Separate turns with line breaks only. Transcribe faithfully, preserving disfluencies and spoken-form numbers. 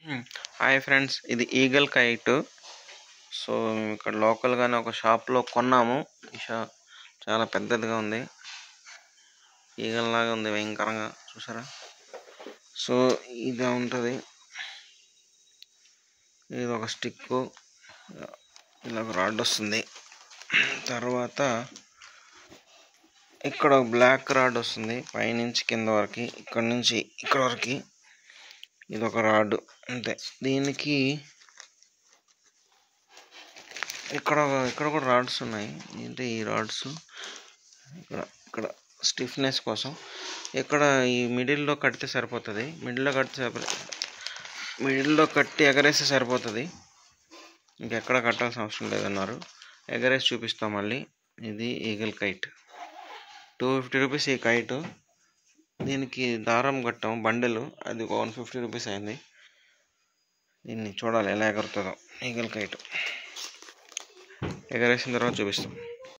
హ్మ్. Hi friends. ఇది eagle kite. So, మేము ఇక్కడ లోకల్‌గానే ఒక షాప్‌లో కొన్నాము. ఈ షా చాలా పెద్దదిగా ఉంది. ఈగల్లాగా ఉంది భయంకరంగా చూసారా? సో, ఇలా ఉంటది. ఇది ఒక స్టిక్కు. ఇలా ఒక రాడ్ వస్తుంది. తర్వాత ఇక్కడ ఒక బ్లాక్ రాడ్ వస్తుంది. పైనుంచి కింద వరకు, ఇక్కడ నుంచి ఇక్కడ వరకు. ఇది ఒక రాడ్ అంతే. దీనికి ఇక్కడ ఇక్కడ కూడా రాడ్స్ ఉన్నాయి. ఏంటి ఈ రాడ్స్? ఇక్కడ ఇక్కడ స్టిఫ్నెస్ కోసం ఇక్కడ ఈ మిడిల్లో కడితే సరిపోతుంది. మిడిల్లో కడితే సరిపోతుంది మిడిల్లో కట్టి ఎగరేస్తే సరిపోతుంది. ఇంకెక్కడ కట్టాల్సిన అవసరం లేదన్నారు. ఎగరేసి చూపిస్తాం మళ్ళీ. ఇది eagle kite. Two fifty rupees ఈ కైట్. దీనికి దారం కట్టాం బండెలు, అది వన్ ఫిఫ్టీ రూపీస్ అయింది. దీన్ని చూడాలి ఎలా ఎగురుతుందో. ఈగల్ కైట్ ఎగరేసిన తర్వాత చూపిస్తాం.